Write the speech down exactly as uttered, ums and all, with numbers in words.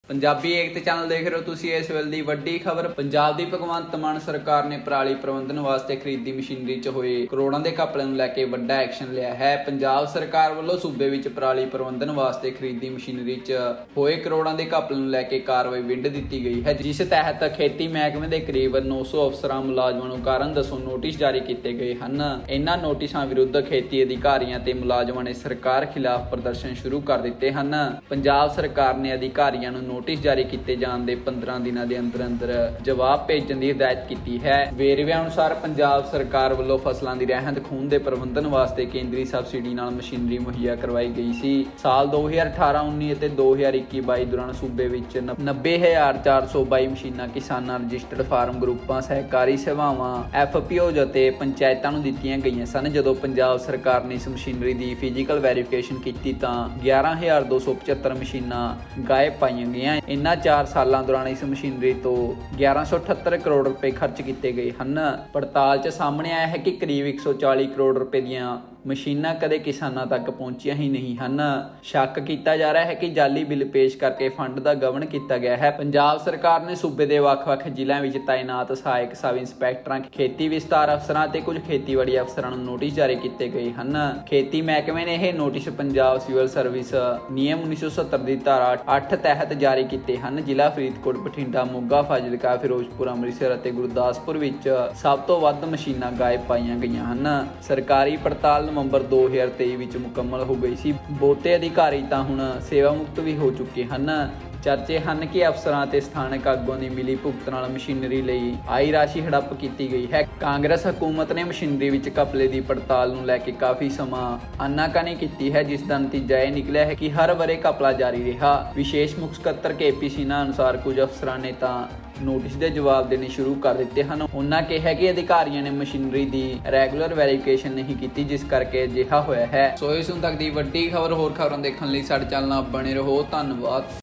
पंजाबी एकता channel देख रहे हो तुसी। इस वेले दी वड्डी खबर पंजाब दी भगवंत मान सरकार ने पराली प्रबंधन वास्ते खरीदी मशीनरी च होए करोड़ां दे घपले नूं लैके वड्डा एक्शन लिया है। पंजाब सरकार वल्लों सूबे विच पराली प्रबंधन वास्ते खरीदी मशीनरी च होए करोड़ां दे घपले नूं लैके कार्रवाई विंड दित्ती गई है, जिस तहत खेती महकमे दे करीबन नौ सौ अफसरां मुलाजमां नूं कारण दसो नोटिस जारी किए गए हैं। इन्हां नोटिसां विरुद्ध खेती अधिकारियों ते मुलाजमां ने सरकार खिलाफ प्रदर्शन शुरू कर दिते हैं। पंजाब सरकार ने अधिकारियों नूं नोटिस जारी किए जाने दे पंद्रह दिनों के अंदर अंदर जवाब भेजने की हिदायत की है। वेरवे अनुसार पंजाब सरकार वालों फसलों की रहंद खूंद के प्रबंधन वास्ते केंद्रीय सबसिडी नाल मशीनरी मुहैया करवाई गई सी। साल दो हज़ार अठारह उन्नी और दो हज़ार इक्की बाई दौरान सूबे विच नब्बे हज़ार चार सौ बाई मशीनां किसानां रजिस्टर्ड फार्म ग्रुपां सहकारी सभावां एफ पी ओ ਅਤੇ ਪੰਚਾਇਤਾਂ ਨੂੰ ਦਿੱਤੀਆਂ ਗਈਆਂ ਸਨ। ਜਦੋਂ ਪੰਜਾਬ ਸਰਕਾਰ ਨੇ ਇਸ ਮਸ਼ੀਨਰੀ ਦੀ ਫਿਜ਼ੀਕਲ ਵੈਰੀਫਿਕੇਸ਼ਨ ਕੀਤੀ ਤਾਂ ਗਿਆਰਾਂ ਹਜ਼ਾਰ ਦੋ ਸੌ ਪਚੱਤਰ ਮਸ਼ੀਨਾਂ ਗਾਇਬ ਪਾਈਆਂ ਗਈਆਂ। ਇਨ੍ਹਾਂ ਚਾਰ ਸਾਲਾਂ ਦੌਰਾਨ ਇਸ ਮਸ਼ੀਨਰੀ ਤੋਂ ਗਿਆਰਾਂ ਸੌ ਅਠੱਤਰ ਕਰੋੜ ਰੁਪਏ ਖਰਚ ਕੀਤੇ ਗਏ ਹਨ। ਪੜਤਾਲ 'ਚ ਸਾਹਮਣੇ ਆਇਆ ਹੈ ਕਿ ਕਰੀਬ ਇੱਕ ਸੌ ਚਾਲੀ ਕਰੋੜ ਰੁਪਏ ਦੀਆਂ ਮਸ਼ੀਨਾਂ ਕਦੇ ਕਿਸਾਨਾਂ ਤੱਕ ਪਹੁੰਚੀਆਂ ਹੀ ਨਹੀਂ ਹਨ। ਸ਼ੱਕ ਕੀਤਾ ਜਾ ਰਿਹਾ ਹੈ ਕਿ ਜਾਲੀ ਬਿੱਲ ਪੇਸ਼ ਕਰਕੇ ਫੰਡ ਦਾ ਗਬਨ ਕੀਤਾ ਗਿਆ ਹੈ। ਪੰਜਾਬ ਸਰਕਾਰ ਨੇ ਸੂਬੇ ਦੇ ਵੱਖ-ਵੱਖ ਜ਼ਿਲ੍ਹਿਆਂ ਵਿੱਚ ਤਾਇਨਾਤ ਸਹਾਇਕ ਸਬ ਇੰਸਪੈਕਟਰਾਂ, ਖੇਤੀ ਵਿਸਤਾਰ ਅਫਸਰਾਂ ਤੇ ਕੁਝ ਖੇਤੀਬਾੜੀ ਅਫਸਰਾਂ ਨੂੰ ਨੋਟਿਸ ਜਾਰੀ ਕੀਤੇ ਗਏ ਹਨ। ਖੇਤੀ ਮਹਿਕਮੇ ਨੇ ਇਹ ਨੋਟਿਸ ਪੰਜਾਬ ਸਿਵਲ ਸਰਵਿਸ ਨਿਯਮ ਉੱਨੀ ਸੌ ਸੱਤਰ ਦੀ ਧਾਰਾ ਅੱਠ ਤਹਿਤ ਜਾਰੀ ਕੀਤੇ ਹਨ। ਜ਼ਿਲ੍ਹਾ ਫਰੀਦਕੋਟ, ਬਠਿੰਡਾ, ਮੋਗਾ, ਫਾਜ਼ਿਲਕਾ, ਫਿਰੋਜ਼ਪੁਰ, ਅੰਮ੍ਰਿਤਸਰ ਅਤੇ ਗੁਰਦਾਸਪੁਰ ਵਿੱਚ ਸਭ ਤੋਂ ਵੱਧ ਮਸ਼ੀਨਾਂ ਗਾਇਬ ਪਾਈਆਂ ਗਈਆਂ ਹਨ। ਸਰਕਾਰੀ ਪੜਤਾਲ ਨਵੰਬਰ ਦੋ ਹਜ਼ਾਰ ਤੇਈ ਵਿੱਚ ਮੁਕੰਮਲ ਹੋ ਗਈ ਸੀ। ਬਹੁਤੇ ਅਧਿਕਾਰੀ ਤਾਂ ਹੁਣ ਸੇਵਾ ਮੁਕਤ ਵੀ ਹੋ ਚੁੱਕੇ ਹਨ। ਚਰਚੇ ਹਨ ਕਿ ਅਫਸਰਾਂ ਤੇ ਸਥਾਨਕ ਆਗੂਆਂ ਦੀ ਮਿਲੀ ਭੁਗਤ ਨਾਲ ਮਸ਼ੀਨਰੀ ਲਈ ਆਈ ਰਾਸ਼ੀ ਹੜੱਪ ਕੀਤੀ ਗਈ ਹੈ। ਕਾਂਗਰਸ ਹਕੂਮਤ ਨੇ ਮਸ਼ੀਨਰੀ ਵਿੱਚ ਘਪਲੇ ਦੀ ਪੜਤਾਲ ਨੂੰ ਲੈ ਕੇ ਕਾਫੀ ਸਮਾਂ ਆਨਾਕਾਨੀ ਕੀਤੀ ਹੈ, ਜਿਸ ਦਾ ਨਤੀਜਾ ਇਹ ਨਿਕਲਿਆ ਹੈ ਕਿ ਹਰ ਵਰੇ ਘਪਲਾ ਜਾਰੀ ਰਿਹਾ। ਵਿਸ਼ੇਸ਼ ਮੁੱਖ ਸਕੱਤਰ ਕੇ ਪੀ ਸਿੰਘਾਂ ਅਨੁਸਾਰ ਕੁਝ ਅਫਸਰਾਂ ਨੇ ਤਾਂ ਨੋਟਿਸ ਦੇ ਜਵਾਬ ਦੇਣੇ ਸ਼ੁਰੂ ਕਰ ਦਿੱਤੇ ਹਨ। ਉਹਨਾਂ ਕਿਹਾ ਕਿ ਅਧਿਕਾਰੀਆਂ ਨੇ ਮਸ਼ੀਨਰੀ ਦੀ ਰੈਗੂਲਰ ਵੈਰੀਫਿਕੇਸ਼ਨ ਨਹੀਂ ਕੀਤੀ, ਜਿਸ ਕਰਕੇ ਅਜਿਹਾ ਹੋਇਆ ਹੈ। ਸੋ ਇਸ ਹੁਣ ਤੱਕ ਦੀ ਵੱਡੀ ਖਬਰ। ਹੋਰ ਖਬਰਾਂ ਦੇਖਣ ਲਈ ਸਾਡੇ ਚੈਨਲ ਨਾਲ ਬਣੇ ਰਹੋ। ਧੰਨਵਾਦ।